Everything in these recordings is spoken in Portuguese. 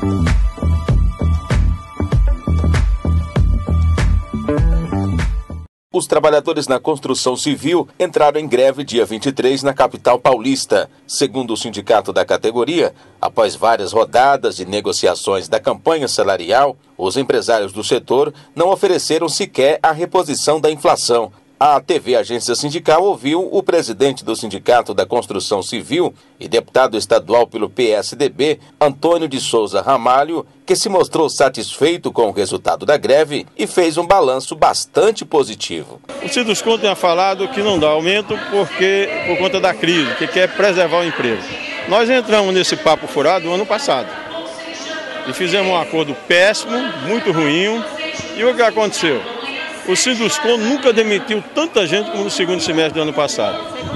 Os trabalhadores na construção civil entraram em greve dia 23 na capital paulista. Segundo o sindicato da categoria, após várias rodadas de negociações da campanha salarial, os empresários do setor não ofereceram sequer a reposição da inflação. A TV Agência Sindical ouviu o presidente do Sindicato da Construção Civil e deputado estadual pelo PSDB, Antônio de Souza Ramalho, que se mostrou satisfeito com o resultado da greve e fez um balanço bastante positivo. O Sinduscon tinha falado que não dá aumento por conta da crise, que quer preservar o emprego. Nós entramos nesse papo furado no ano passado e fizemos um acordo péssimo, muito ruim, e o que aconteceu? O Sinduscon nunca demitiu tanta gente como no segundo semestre do ano passado.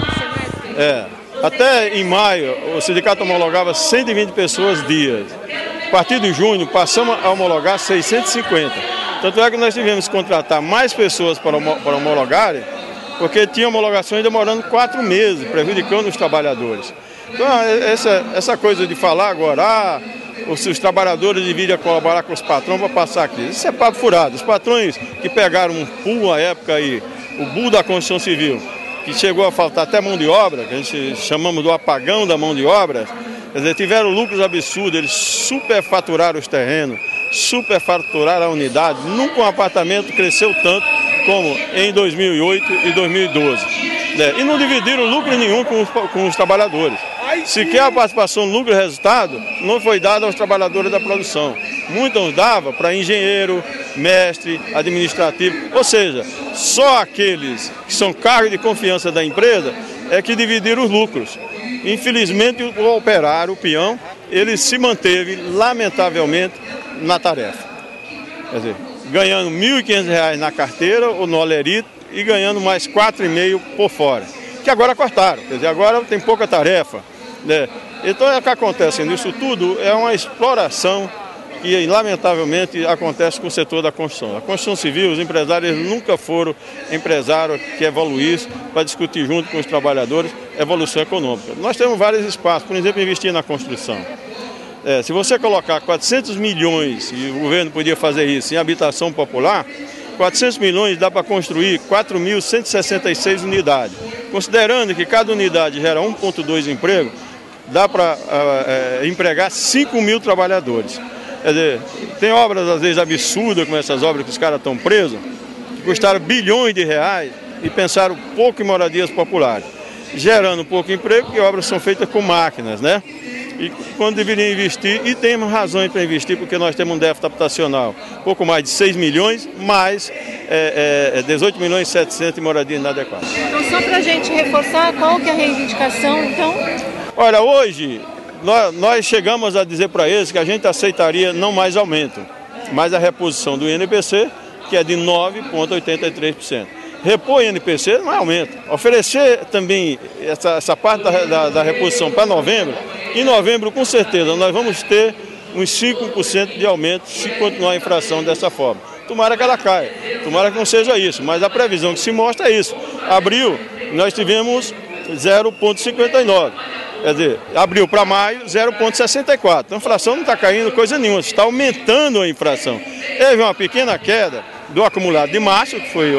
Até em maio, o sindicato homologava 120 pessoas dias. A partir de junho, passamos a homologar 650. Tanto é que nós tivemos que contratar mais pessoas para homologarem, porque tinha homologações demorando 4 meses, prejudicando os trabalhadores. Então, essa coisa de falar agora, os trabalhadores deveriam colaborar com os patrões para passar aqui. Isso é papo furado. Os patrões que pegaram um pool à época aí, o pool da construção civil, que chegou a faltar até mão de obra, que a gente chamamos do apagão da mão de obra, quer dizer, tiveram lucros absurdos, eles superfaturaram os terrenos, superfaturaram a unidade. Nunca um apartamento cresceu tanto como em 2008 e 2012. E não dividiram lucro nenhum com os trabalhadores. Sequer a participação no lucro e resultado não foi dada aos trabalhadores da produção. Muitos davam para engenheiro, mestre, administrativo, ou seja, só aqueles que são cargos de confiança da empresa é que dividiram os lucros. Infelizmente, o operário, o peão, ele se manteve, lamentavelmente, na tarefa. Quer dizer, ganhando R$ 1.500 na carteira ou no olerito e ganhando mais R$ 4,5 por fora. Que agora cortaram, quer dizer, agora tem pouca tarefa. Então, o que acontece nisso tudo é uma exploração que, lamentavelmente, acontece com o setor da construção. A construção civil, os empresários nunca foram empresários que evoluíssem para discutir junto com os trabalhadores evolução econômica. Nós temos vários espaços, por exemplo, investir na construção. Se você colocar 400 milhões, e o governo podia fazer isso, em habitação popular, 400 milhões dá para construir 4.166 unidades. Considerando que cada unidade gera 1,2 empregos, dá para empregar 5.000 trabalhadores. Quer dizer, tem obras às vezes absurdas, como essas obras que os caras estão presos, que custaram bilhões de reais e pensaram pouco em moradias populares, gerando pouco emprego, porque obras são feitas com máquinas, né? E quando deveriam investir, e temos razões para investir, porque nós temos um déficit habitacional, pouco mais de 6 milhões, mais 18 milhões e 700 de moradia inadequada. Então, só para a gente reforçar, qual que é a reivindicação, então? Olha, hoje nós chegamos a dizer para eles que a gente aceitaria não mais aumento, mas a reposição do INPC, que é de 9,83%. Repor o INPC não é aumento. Oferecer também essa parte da reposição para novembro, em novembro, com certeza, nós vamos ter uns 5% de aumento se continuar a inflação dessa forma. Tomara que ela caia, tomara que não seja isso, mas a previsão que se mostra é isso. Abril, nós tivemos 0,59%. Quer dizer, abril para maio, 0,64%. Então a inflação não está caindo coisa nenhuma, está aumentando a inflação. Teve uma pequena queda do acumulado de março, que foi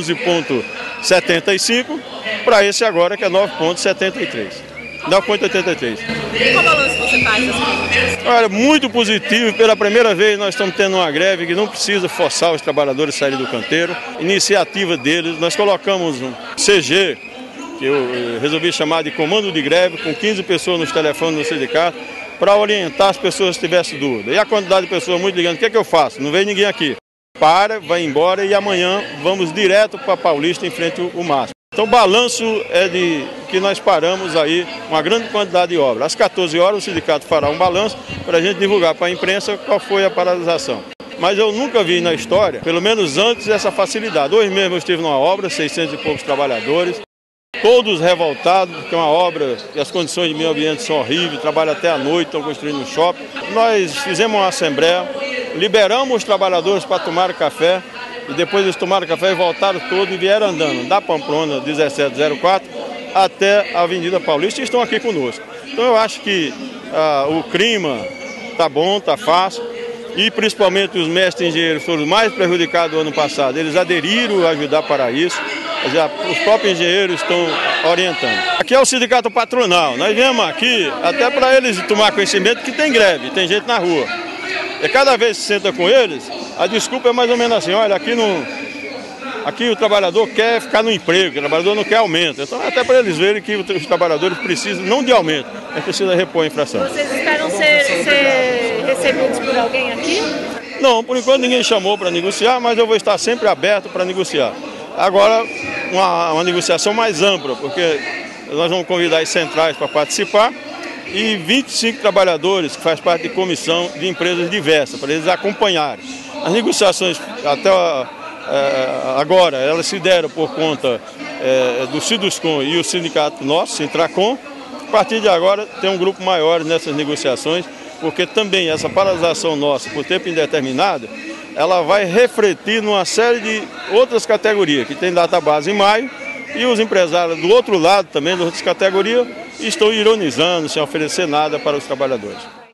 11,75%, para esse agora que é 9,73%. 9,83%. E qual balanço você faz assim? Olha, muito positivo. Pela primeira vez nós estamos tendo uma greve que não precisa forçar os trabalhadores a saírem do canteiro. Iniciativa deles, nós colocamos um CG, que eu resolvi chamar de comando de greve, com 15 pessoas nos telefones no sindicato, para orientar as pessoas que tivessem dúvida. E a quantidade de pessoas muito ligando, o que é que eu faço? Não veio ninguém aqui. Para, vai embora e amanhã vamos direto para Paulista em frente ao MASP. Então o balanço é de que nós paramos aí uma grande quantidade de obras. Às 14 horas o sindicato fará um balanço para a gente divulgar para a imprensa qual foi a paralisação. Mas eu nunca vi na história, pelo menos antes, essa facilidade. Hoje mesmo eu estive numa obra, 600 e poucos trabalhadores, todos revoltados, porque é uma obra e as condições de meio ambiente são horríveis, trabalham até à noite, estão construindo um shopping. Nós fizemos uma assembleia, liberamos os trabalhadores para tomar café, e depois eles tomaram café e voltaram todos e vieram andando da Pamplona 1704 até a Avenida Paulista e estão aqui conosco. Então eu acho que o clima tá bom, tá fácil. E principalmente os mestres engenheiros foram os mais prejudicados do ano passado. Eles aderiram a ajudar para isso. Os próprios engenheiros estão orientando. Aqui é o sindicato patronal. Nós viemos aqui até para eles tomar conhecimento que tem greve, tem gente na rua. E cada vez que se senta com eles, a desculpa é mais ou menos assim, olha, aqui o trabalhador quer ficar no emprego, o trabalhador não quer aumento. Então até para eles verem que os trabalhadores precisam, não de aumento, mas precisam repor a inflação. Vocês esperam ser recebidos por alguém aqui? Não, por enquanto ninguém chamou para negociar, mas eu vou estar sempre aberto para negociar. Agora, uma negociação mais ampla, porque nós vamos convidar as centrais para participar e 25 trabalhadores que fazem parte de comissão de empresas diversas, para eles acompanharem. As negociações até agora, elas se deram por conta do Siduscom e o sindicato nosso, Sintracom. A partir de agora tem um grupo maior nessas negociações, porque também essa paralisação nossa por tempo indeterminado, ela vai refletir numa série de outras categorias, que tem database em maio, e os empresários do outro lado também, das outras categorias, estão ironizando, sem oferecer nada para os trabalhadores.